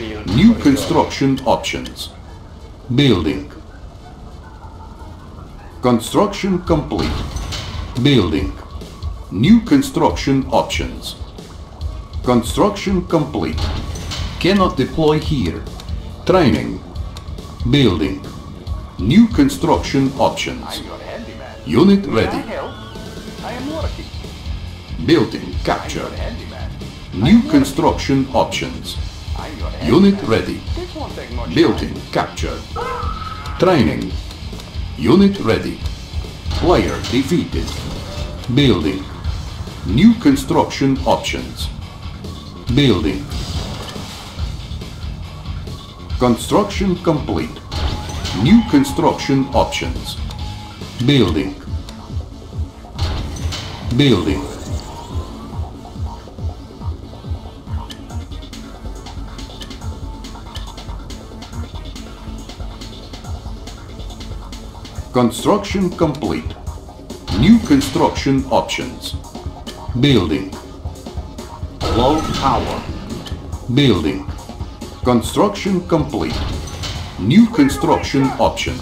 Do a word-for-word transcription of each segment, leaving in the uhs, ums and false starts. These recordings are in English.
New construction options. Building. Construction complete. Building. New construction options. Construction complete. Cannot deploy here. Training. Building. New construction options. Unit ready. I am working. Building captured. Handyman. New construction options. I'm your handyman. Unit ready. This won't take much Building captured. Training. Unit ready. Player defeated. Building. New construction options. Building. Construction complete. New construction options. Building. Building. Construction complete. New construction options. Building. Low power. Building. Construction complete. New construction options.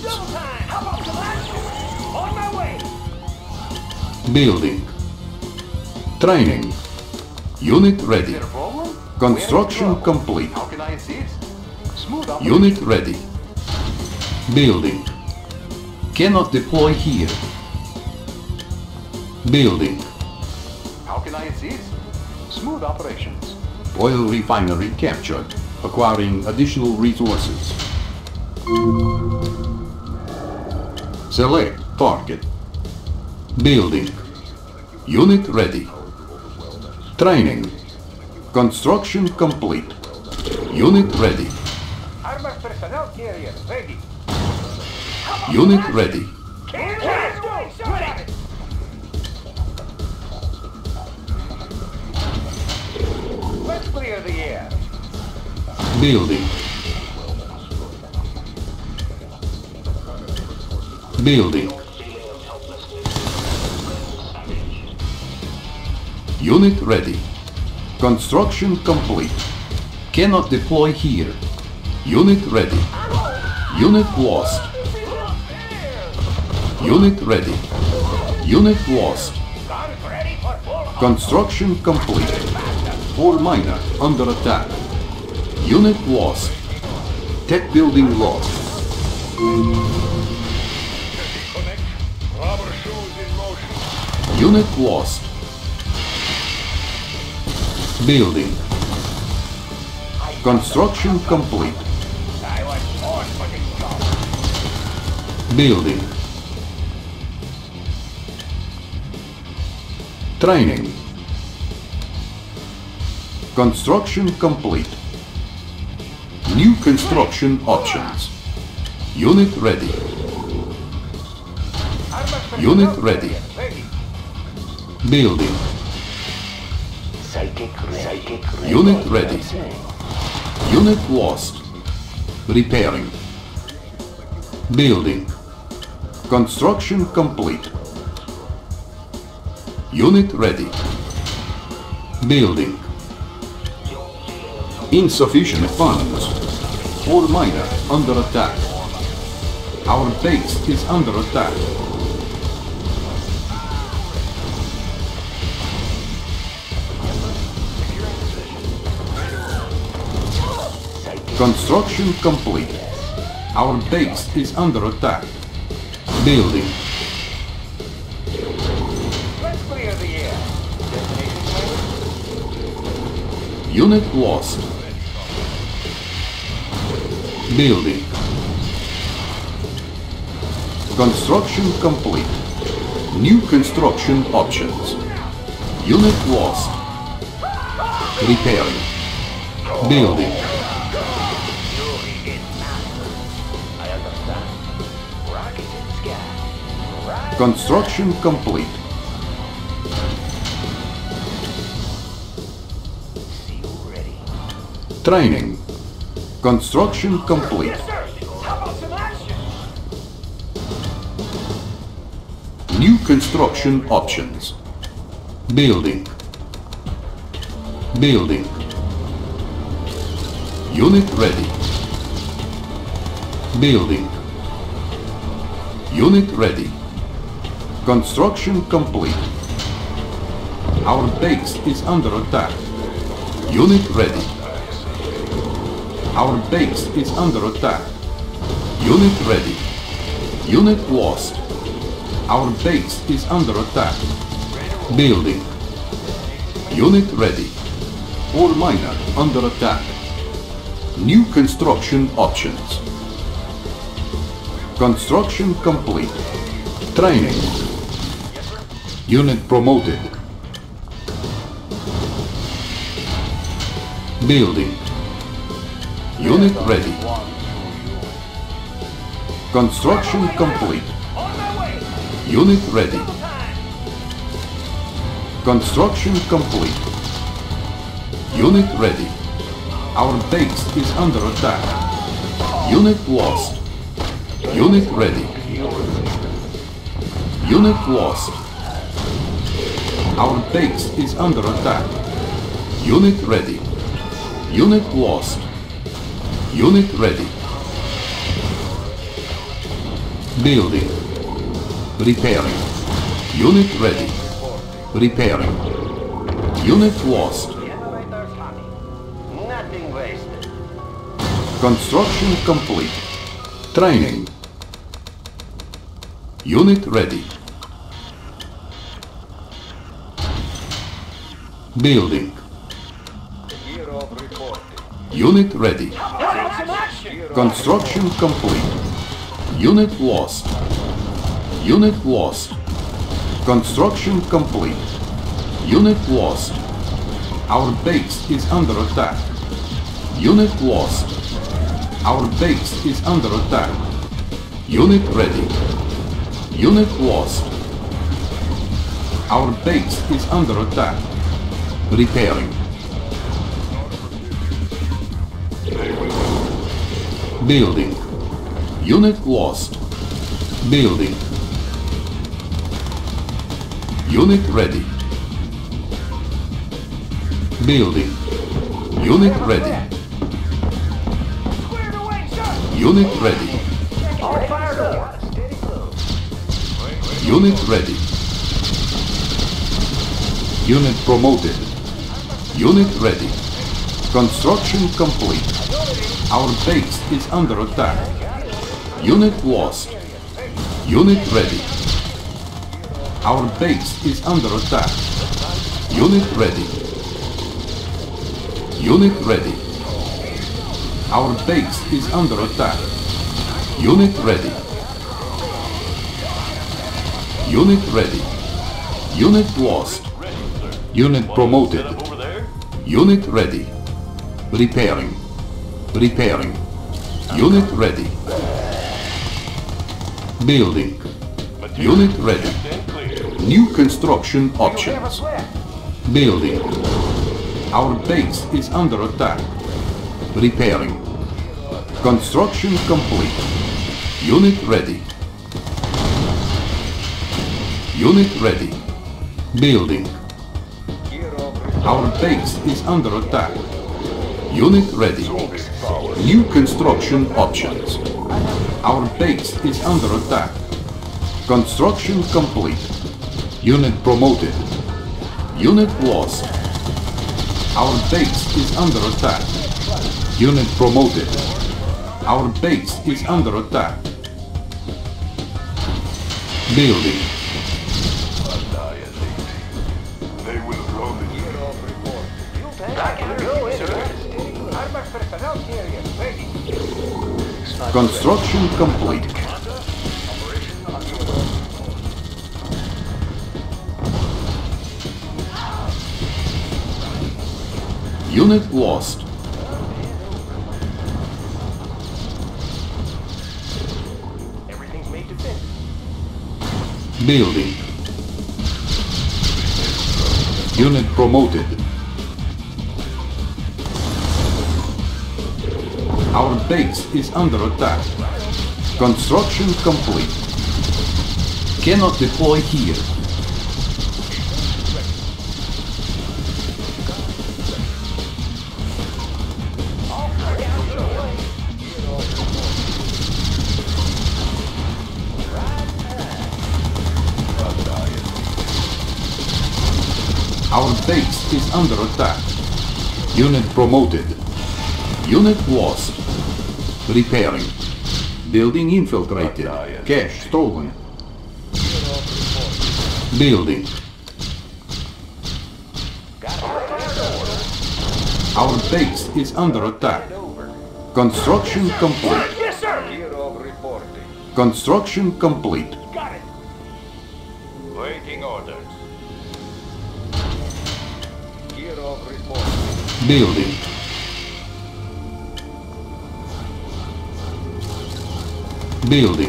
Building. Training. Unit ready. Is there a problem? Construction Where is the problem? complete. How can I assist? Smooth operation. Unit ready. Building. Cannot deploy here. Building. How can I assist? Smooth operations. Oil refinery captured. Acquiring additional resources. Select target. Building. Unit ready. Training. Construction complete. Unit ready. Armored personnel carrier ready. Unit ready. Let's clear the air. Building. Building. Unit ready. Construction complete. Cannot deploy here. Unit ready. Unit lost. Unit ready. Unit lost. Guns ready for full. Construction complete. Ore miner under attack. Unit lost. Tech building lost. Connect. Rubber shoes in motion. Unit lost. Building. Construction complete. I was born for this job. Building. Training. Construction complete. New construction options. Unit ready. Armored personnel Unit ready. carrier ready. Building. Psychic psychic Unit ready. Unit lost. Repairing. Building. Construction complete. Unit ready. Building. Insufficient funds. Ore miner under attack. Our base is under attack. Construction complete. Our base is under attack. Building. Let's clear the air. Destination ready. Unit lost. Building. Construction complete. New construction options. Unit lost. Repairing. Building. I understand. Rocket in sky. Right. Construction complete. Seal ready. Training. Construction complete. Yes, sir. How about some action? New construction options. Building. Building. Unit ready. Building. Unit ready. Construction complete. Our base is under attack. Unit ready. Our base is under attack. Unit ready. Unit lost. Our base is under attack. Building. Unit ready. Ore miner under attack. New construction options. Construction complete. Training. Unit promoted. Building. Unit ready. Construction complete. Unit ready. Construction complete. Unit ready. Our base is under attack. Unit lost. Unit ready. Unit lost. Our base is under attack. Unit ready. Unit lost. Unit ready. Building. Repairing. Unit ready. Repairing. Unit lost. Nothing wasted. Construction complete. Training. Unit ready. Building. Unit ready. Construction complete. Unit lost. Unit lost. Construction complete. Unit lost. Our base is under attack. Unit lost. Our base is under attack. Unit ready. Unit lost. Our base is under attack. Repairing. Building. Unit lost. Building. Unit ready. Building. Unit ready. Unit ready. Unit ready. Unit promoted. Unit ready. Construction complete. Our base is under attack. Unit lost. Unit ready. Our base is under attack. Unit ready. Unit ready. Our base is under attack. Unit ready. Unit ready. Unit lost. Unit promoted. Unit ready. Repairing. Repairing. Unit ready. Building. Unit ready. New construction options. Building. Our base is under attack. Repairing. Construction complete. Unit ready. Unit ready. Building. Our base is under attack. Unit ready. New construction options. Our base is under attack. Construction complete. Unit promoted. Unit lost. Our base is under attack. Unit promoted. Our base is under attack. Building. They will blow the year off report. Back in go, sir. Armas personnel carrier ready. Construction complete. Unit lost. Everything's made to fit. Building. Unit promoted. Our base is under attack. Construction complete. Cannot deploy here. Our base is under attack. Unit promoted. Unit lost. Repairing. Building infiltrated. Cash stolen. Building. Our base is under attack. Construction complete. Yes, sir. Year of reporting. Construction complete. Got it. Waiting orders. Year of reporting. Building. Building.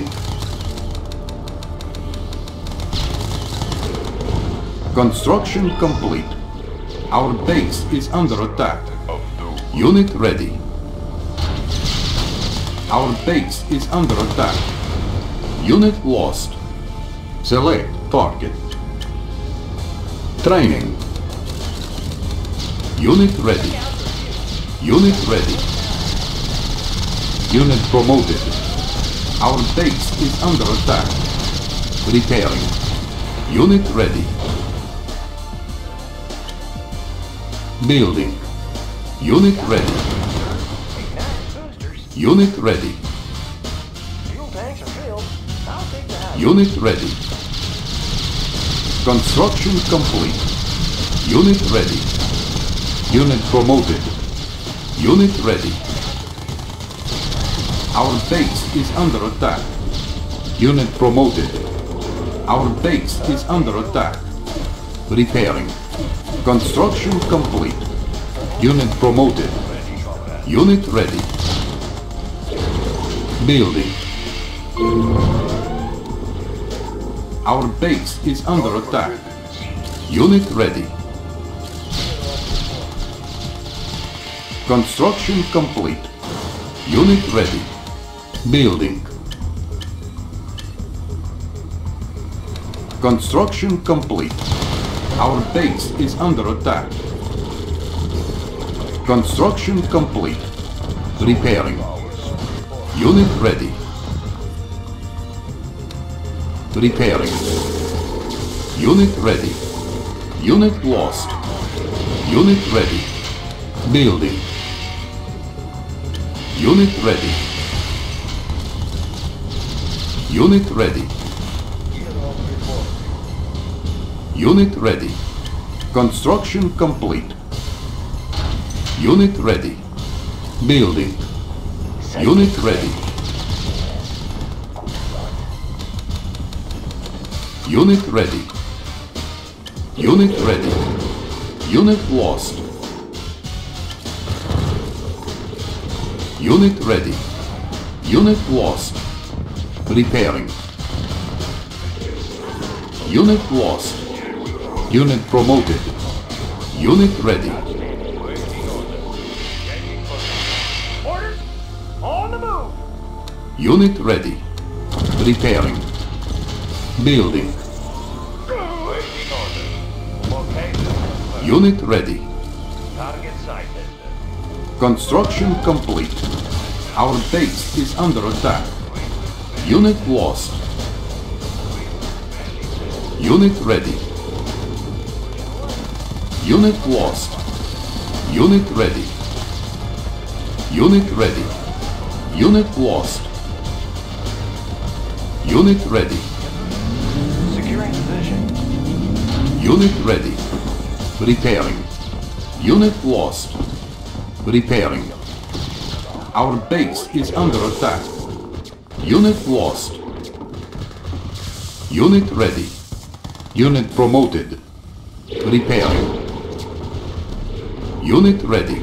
Construction complete. Our base is under attack. Unit ready. Our base is under attack. Unit lost. Select target. Training. Unit ready. Unit ready. Unit promoted. Our base is under attack. Repairing. Unit ready. Building. Unit ready. Unit ready. Fuel tanks are filled. I'll take the house. Unit ready. Construction complete. Unit ready. Unit promoted. Unit ready. Our base is under attack. Unit promoted. Our base is under attack. Repairing. Construction complete. Unit promoted. Unit ready. Building. Our base is under attack. Unit ready. Construction complete. Unit ready. Building. Construction complete. Our base is under attack. Construction complete. Repairing. Unit ready. Repairing. Unit ready. Unit lost. Unit ready. Building. Unit ready. Unit ready. Unit ready. Construction complete. Unit ready. Building. Unit ready. Unit ready. Unit ready. Unit lost. Unit ready. Unit lost. Repairing. Unit lost. Unit promoted. Unit ready. Orders? On the move. Unit ready. Repairing. Building. Waiting orders. Location. Unit ready. Target sighted. Construction complete. Our base is under attack. Unit lost. Unit ready. Unit lost. Unit ready. Unit ready. Unit lost. Unit ready. Securing position. Unit ready. Repairing. Unit lost. Repairing. Our base is under attack. Unit lost. Unit ready. Unit promoted. Repairing. Unit ready.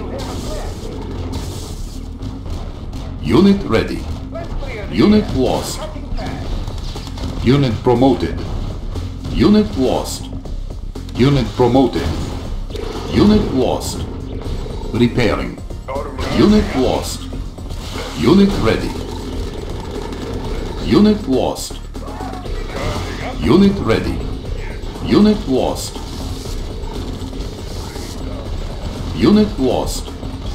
Unit ready. Unit lost. Unit promoted. Unit lost. Unit promoted. Unit lost. Repairing. Unit lost. Unit ready. Unit lost. Unit ready. Unit lost. Unit lost.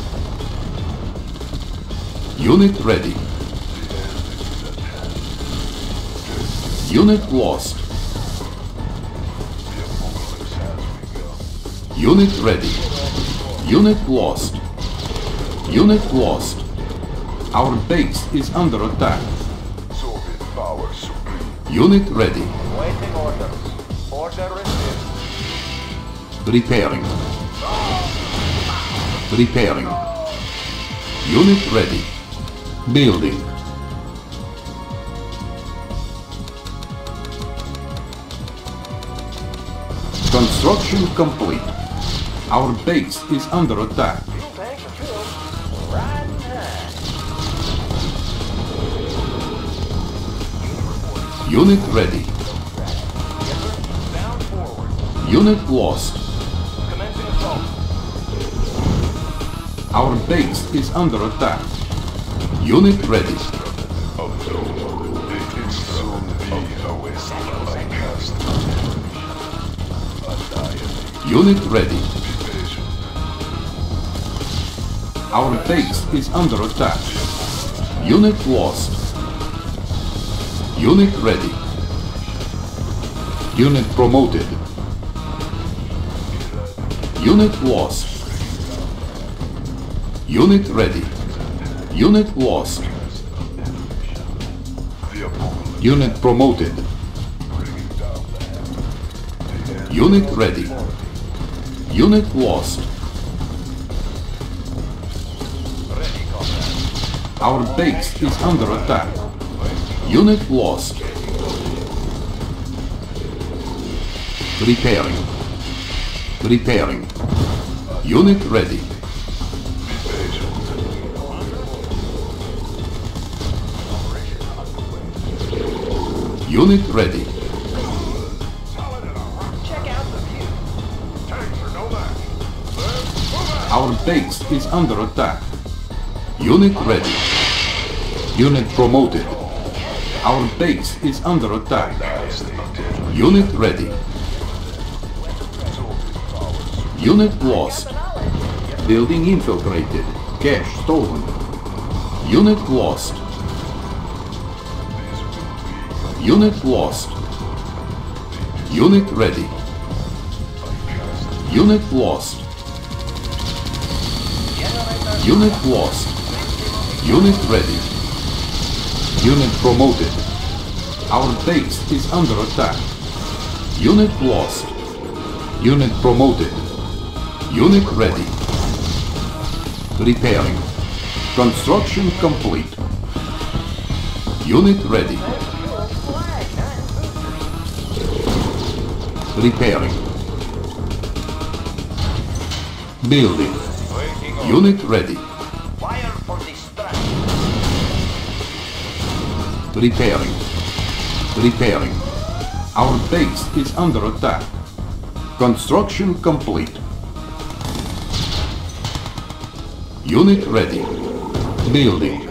Unit ready. Unit lost. Unit ready. Unit lost. Unit lost. Our base is under attack. Soviet power supreme. Unit ready. Waiting orders. Order received. Repairing. Repairing. Unit ready. Building. Construction complete. Our base is under attack. Fuel tanks are filled. Right in time. Unit ready. Yes, sir. Bound forward. Unit lost. Commencing assault. Our base is under attack. Unit ready. Of no. It will soon be a waste of my cast. Unit ready. Be patient. Our base is under attack. Unit lost. Unit ready. Unit promoted. Unit lost. Unit ready. Unit lost. The apocalypse. Unit promoted. Bringing down the Unit ready. Unit lost. Ready, comrade. Our base is under attack. Unit lost. Repairing. Repairing. Unit ready. Unit ready. Check out the view. tanks are no match. Sir, move out. Our base is under attack. Unit ready. Unit promoted. Our base is under attack. Unit ready. Unit lost. Building infiltrated. Cash stolen. Unit lost. Unit lost. Unit ready. Unit lost. Unit lost. Unit ready. Unit promoted. Our base is under attack. Unit lost. Unit promoted. Unit ready. Repairing. Construction complete. Unit ready. Repairing. Building. Waiting order. Unit ready. Fire for distraction. Repairing. Repairing. Our base is under attack. Construction complete. Unit ready. Building.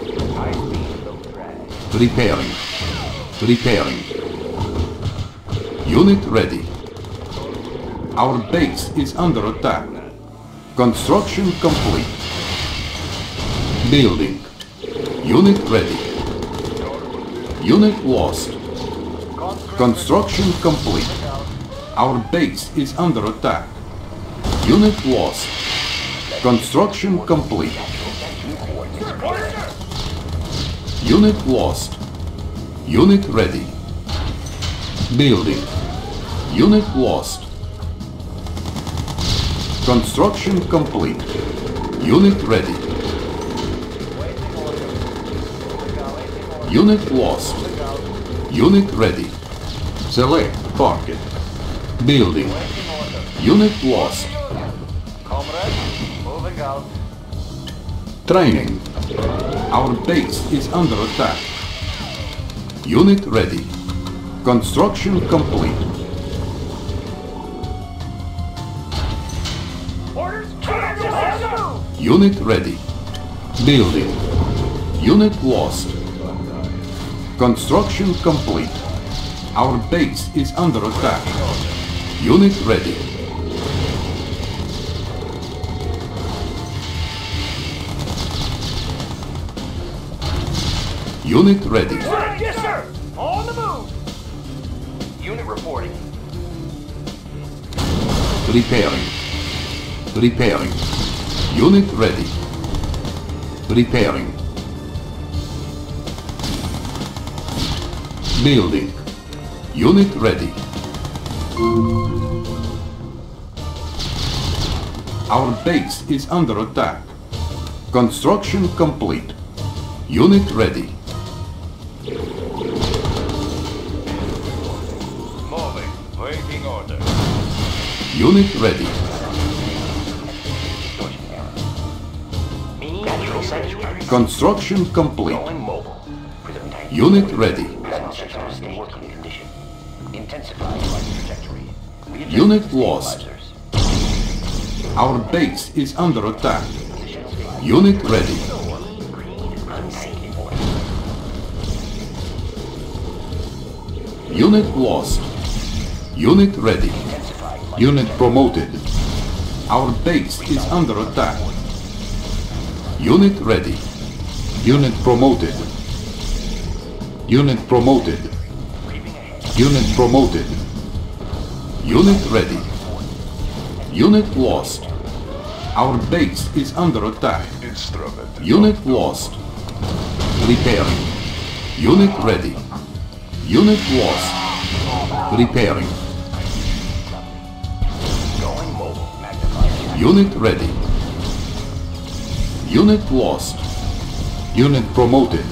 Repairing. Repairing. Unit ready. Our base is under attack. Construction complete. Building. Unit ready. Unit lost. Construction complete. Our base is under attack. Unit lost. Construction complete. Unit lost. Unit ready. Building. Unit lost. Construction complete. Unit ready. Unit lost. Unit ready. Select target. Building. Unit lost. Comrade, moving out. Training. Our base is under attack. Unit ready. Construction complete. Orders. Unit ready. Building. Unit lost. Construction complete. Our base is under attack. Unit ready. Unit ready. Yes, sir. On the move. Unit reporting. Repairing. Repairing. Unit ready. Repairing. Building. Unit ready. Our base is under attack. Construction complete. Unit ready. Moving. Waiting order. Unit ready. Natural sanctuary. Construction complete. Going mobile. Prism tank. Unit ready. Sensors in working condition. Intensify flight trajectory. Readjust Unit lost. stabilizers. Our base is under attack. Unit ready. Unsafe order. Unit lost. Unit ready. Intensify flight Unit promoted. Our base is under attack. Unit ready. Unit promoted. Unit promoted. creeping ahead. Unit promoted. Unit ready. Unit lost. Our base is under attack. Instrument. Unit lost. Repairing. Unit ready. Unit lost. Repairing. Going mobile. Magnify. Unit ready. Unit lost. Unit promoted.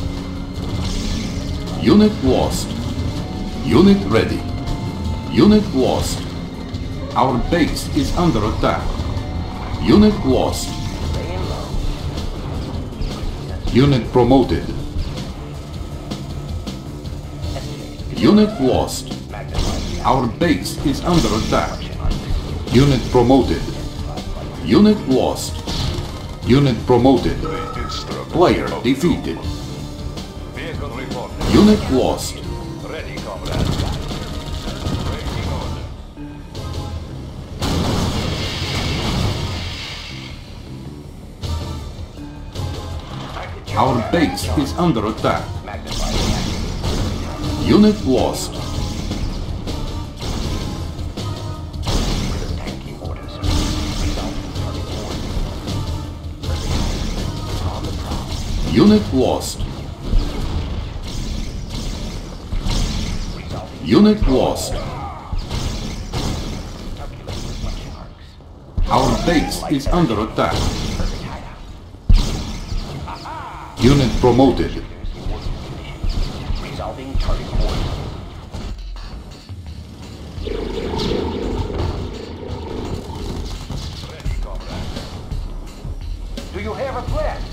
Unit lost. Unit ready. Unit lost. Our base is under attack. Unit lost. Laying low. Unit promoted. Unit lost. Magnify. Our base is under attack. Unit promoted. Unit lost. Unit promoted. Instrument. Player defeated. Vehicle reporting. Unit lost. Ready, comrade. Waiting order. Our base is under attack. Magnify. Unit lost. Prism tanking orders. Result. Target forward. On the prowl. Unit lost. Resolving. Unit lost. Calculating reflection arcs. Our base is under attack. Perfect hideout. Unit promoted. There's in working condition. Resolving target coordinates. Ready, comrade. Do you have a plan?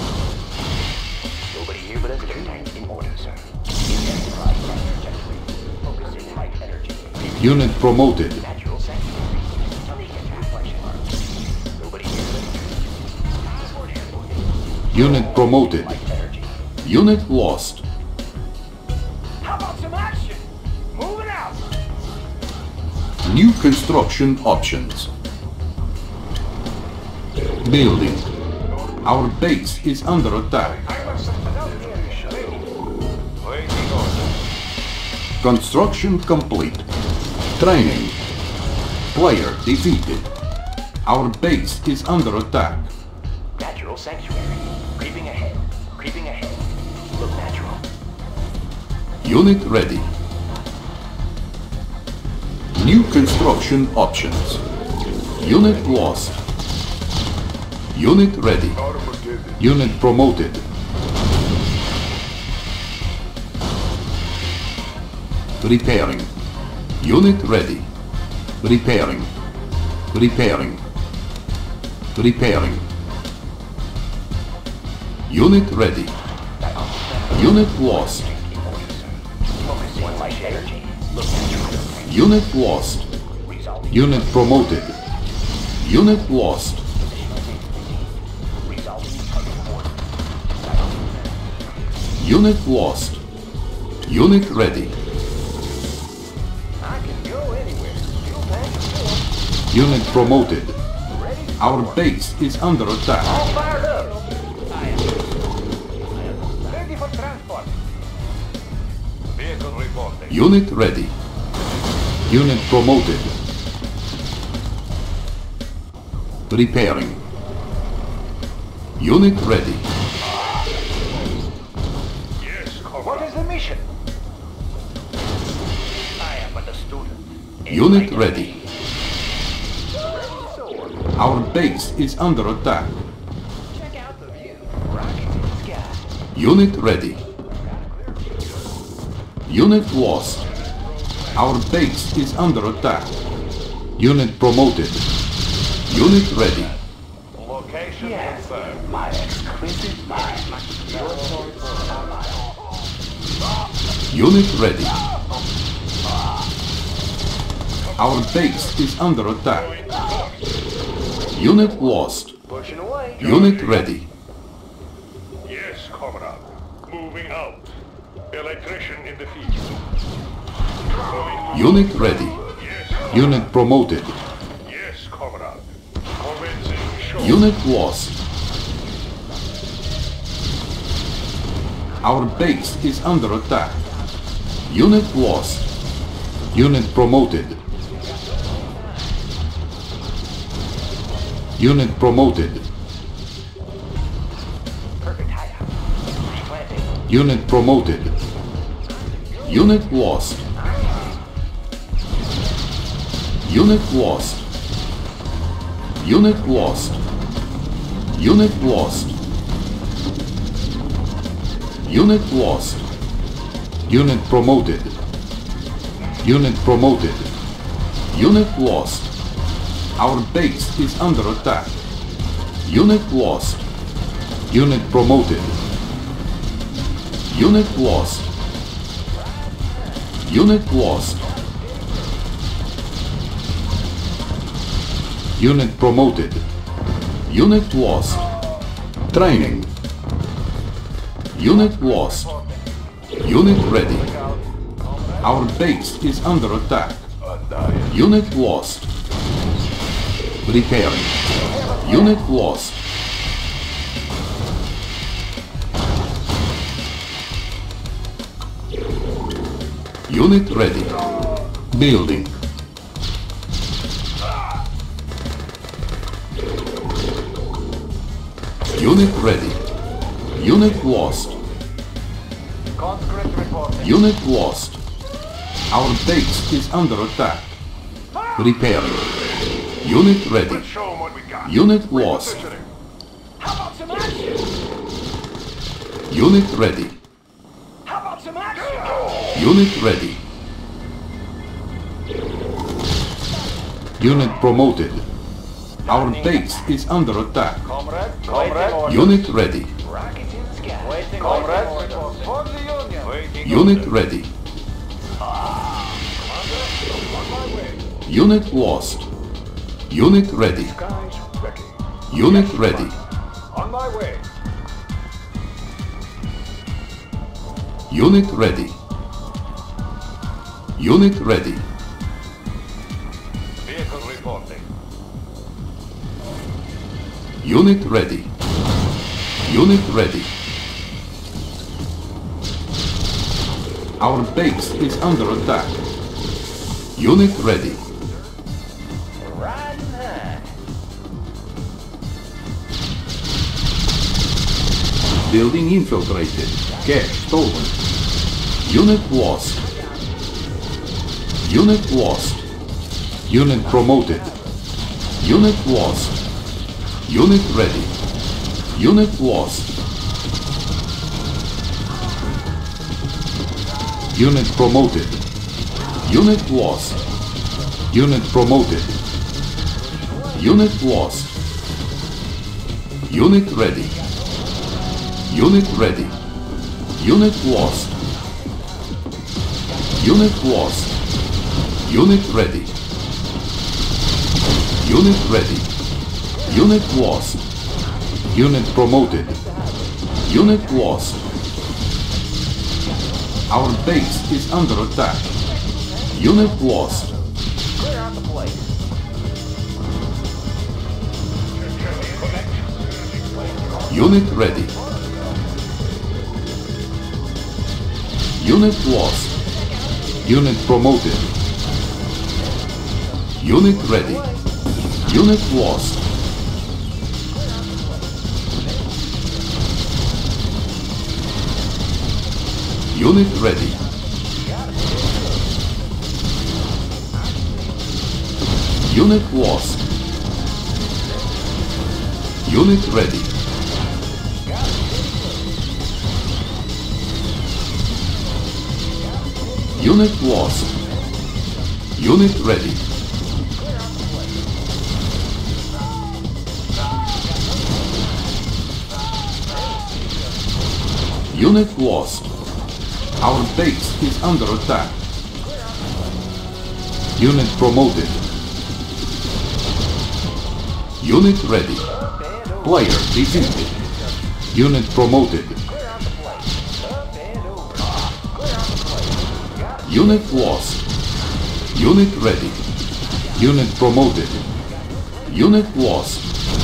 Nobody here but us. Prism tank in order, sir. Intensify flight trajectory. Focusing light energy. Unit promoted. Natural sanctuary. Stunning attack reflection arcs. Nobody here but us. Unit promoted. Light energy. Unit lost. How about some action? Moving out. New construction options. Building. Our base is under attack. I must something out here. Waiting order. Construction complete. Training. Player defeated. Our base is under attack. Natural sanctuary. Creeping ahead. Creeping ahead. Look natural. Unit ready. New construction options. Unit lost. Unit ready. Armageddon. Unit promoted. Repairing. Unit ready. Repairing. Repairing. Repairing. Unit ready. Unit lost. Focusing light energy. Look natural. Unit lost. Resolving. Unit promoted. Unit lost. Resolving target coordinates. Unit lost. Unit ready. I can go anywhere. Fuel tank is full. Unit promoted. Ready? Our base is under attack. All fired up. Ready for transport. Vehicle reporting. Unit ready. Unit promoted. Repairing. Unit ready. Yes, What comrade. is the mission? I am but a student. Unit Enlighten ready. me. Our base is under attack. Check out the view. Rockets in the sky. Unit ready. Unit lost. Our base is under attack. Unit promoted. Unit ready. Location Yes, confirmed. my exquisite mind. Unit ready. Our base is under attack. Unit lost. Pushing away. Unit ready. Yes, comrade. Moving out. Electrician in the field. Unit ready. Yes, Unit promoted. yes, comrade. Commencing show. Unit lost. Our base is under attack. Unit lost. Unit promoted. Unit promoted. Perfect hideout. Replanting. Unit promoted. Unit lost. Unit lost. Unit lost. Unit lost. Unit lost. Unit promoted. Unit promoted. Unit lost. Our base is under attack. Unit lost. Unit promoted. Unit lost. Unit lost. Unit promoted. Unit lost. Training. Unit lost. Unit ready. Our base is under attack. Unit lost. Repairing. Unit lost. Unit ready. Building. Unit ready. Unit lost. Conscript reporting. Unit lost. Our base is under attack. Repairing. Unit ready. Let's show 'em what we got. Unit lost. Repositioning. How about some action? Unit ready. How about some action? Unit ready. Unit promoted. Our base is under attack. Comrade. Comrade. Unit ready. Rockets in the sky. Waiting. Comrade. For the Union. Waiting. Unit ready. Unit lost. Unit ready. Guys, ready. Unit ready. On my way. Unit ready. Unit ready. Vehicle reporting. Unit ready. Unit ready. Our base is under attack. Unit ready. Riding high. Building infiltrated. Cash stolen. Unit lost. Unit lost. Unit promoted. Unit lost. Unit ready. Unit lost. Unit promoted. Unit lost. Unit promoted. Unit lost. Unit ready. Unit ready. Unit lost. Unit lost. Unit ready. Unit ready. Unit lost. Unit promoted. Unit lost. Our base is under attack. Unit lost. Clear out the place. Unit ready. Unit lost. Unit promoted. Unit ready. Unit lost. Unit ready. Unit lost. Unit ready. Unit lost. Unit ready. Unit lost. Our base is under attack. Unit promoted. Unit ready. Player defeated. Unit promoted. Unit lost. Unit ready. Unit promoted. Unit lost.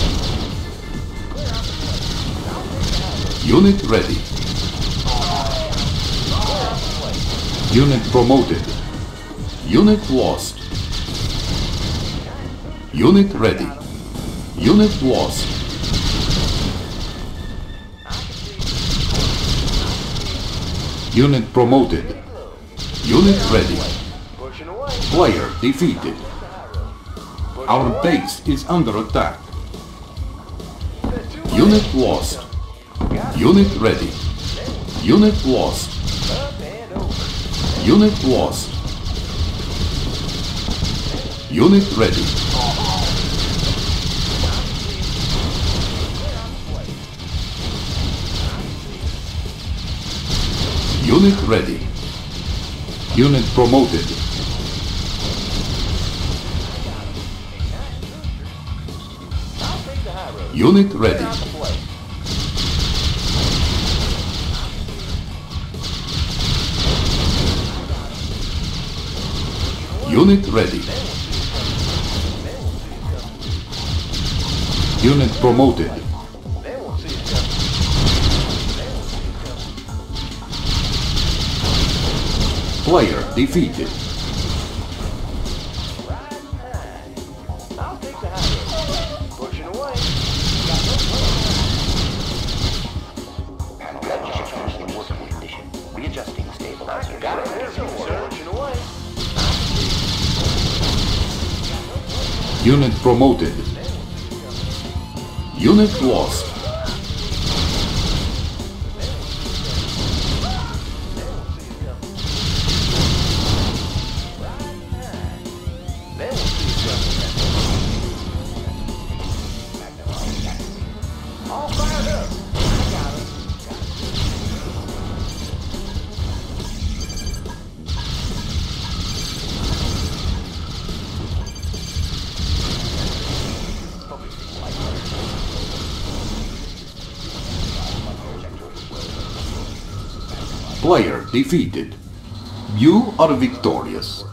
Unit ready. Unit promoted. Unit lost. Unit ready. Unit lost. Unit promoted. Unit ready. Player defeated. Our base is under attack. Unit lost. Unit ready. Unit lost. Unit lost. Unit ready. Unit ready. Unit promoted. Unit ready. Unit ready. Unit promoted. Player defeated. I'll take the high road. Pushing away. Panel check in working condition. Readjusting stabilizer. Got it there, sir. Pushing away. Unit promoted. Unit lost. All fired up. I got it. Player defeated. You are victorious.